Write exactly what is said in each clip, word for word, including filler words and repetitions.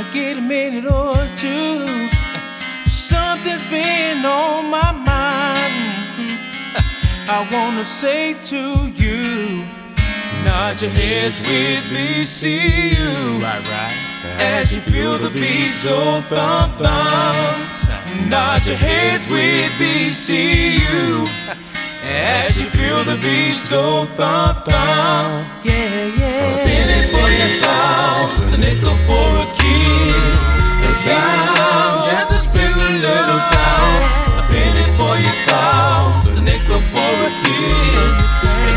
get a minute or two? Something's been on my mind. I wanna say to you, nod your heads with B C U. Right, right. As you feel the beats go thump thump. Nod your heads with B C U. As you feel the beats go thump thump. Yeah, yeah. A penny for your thoughts, a nickel for a kiss, a dime just to spend a little time. A penny for your thoughts, a nickel for a kiss, a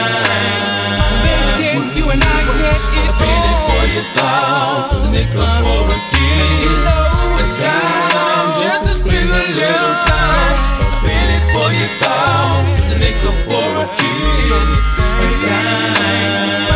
dime. You and I get it. A penny for your thoughts, a nickel for a kiss, a dime just to spend a little time. A penny for your thoughts, a nickel for a kiss, a dime.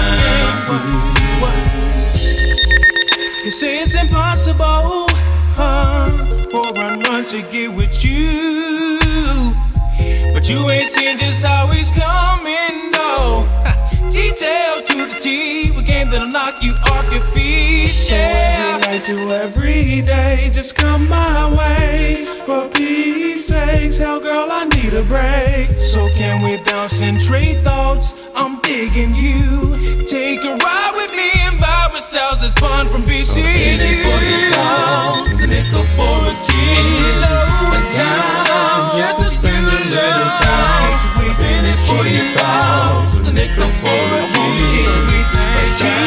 You say it's impossible, huh, for a run to get with you, but you ain't seen just how he's coming, no. Detail to the T, a game that'll knock you off your feet, yeah. I do every day, just come my way. For Pete's sakes, hell girl, I need a break. So can we bounce and trade thoughts? I'm digging you. Take a ride with me and vibrant styles that's fun from B C U. A penny for your thoughts, a nickel for a kiss, a dime just to spend a little time. A penny for your thoughts, a nickel for a kiss, a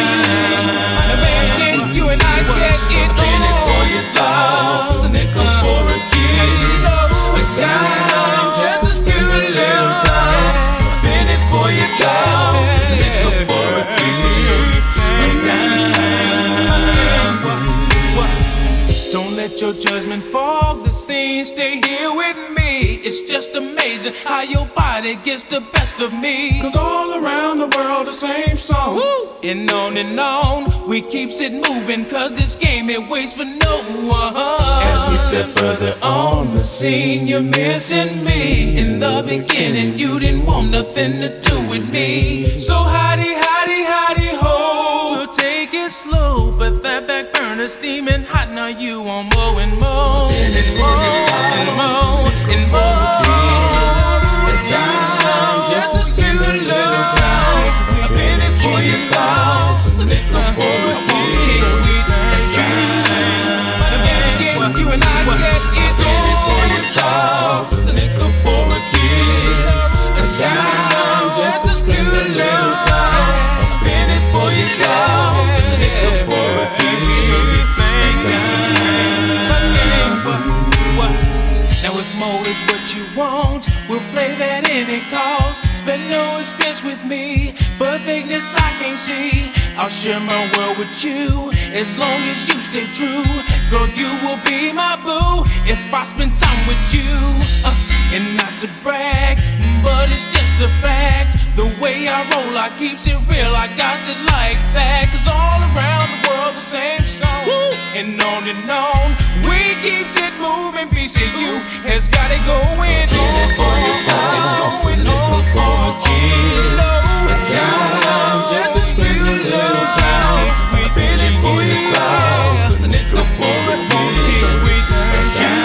dime. You and I get it. A penny for your thoughts, a nickel for a kiss, a dime just to spend a little time. A penny for your thoughts, a nickel for a kiss, a dime. Don't let your judgment fog the scene. Stay here with me. It's just amazing how your body gets the best of me. Cause all around the world the same song. Woo! And on and on, we keeps it moving. Cause this game, it waits for no one. As we step further on the scene, You're missing me. In the beginning, you didn't want nothing to do with me. So howdy, howdy, howdy, ho. We'll take it slow, but that back burner's steaming hot. Now you want more and more, and more, and more, and more. a dime just to spend a little time. A penny for your thoughts, a nickel for a kiss, a dime. You and I get it. A penny for your thoughts, a nickel for a kiss, a dime just to spend a little time. A penny for your thoughts, a nickel for a kiss, a dime. Now if more is what you want, we'll play that any cause. Spend no expense with me, perfectness I can't see. I'll share my world with you, as long as you stay true. Girl, you will be my boo, if I spend time with you. uh, And not to brag, but it's just a fact. The way I roll, I keeps it real, I got it like that. Cause all around the world the same song. Woo! And on and on, we keeps it moving. B C U has got it going on, for your thoughts, a nickel for a kiss, a dime just to spend a little time. A penny for your thoughts, a nickel for a kiss, a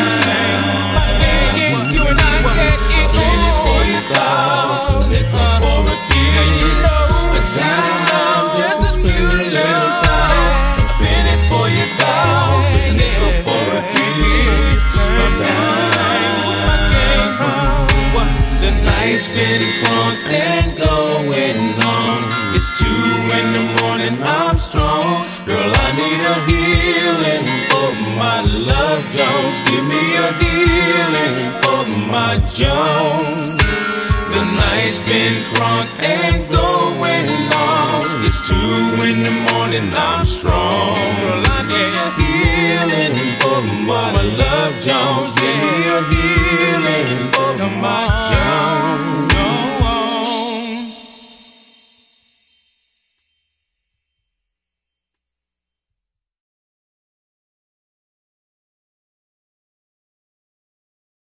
dime. You and I get it. A penny for your thoughts, a nickel for a kiss, a dime just to spend a little time. A penny for your thoughts, a nickel for a kiss, a dime. The night's been crunk and going on. It's two in the morning, I'm strong. Girl, I need a healing for my love Jones. Give me a healing for my Jones. The night's been crunk and going on. It's two in the morning, I'm strong. Girl, I need a healing for my love Jones. Give me a healing for my Jones.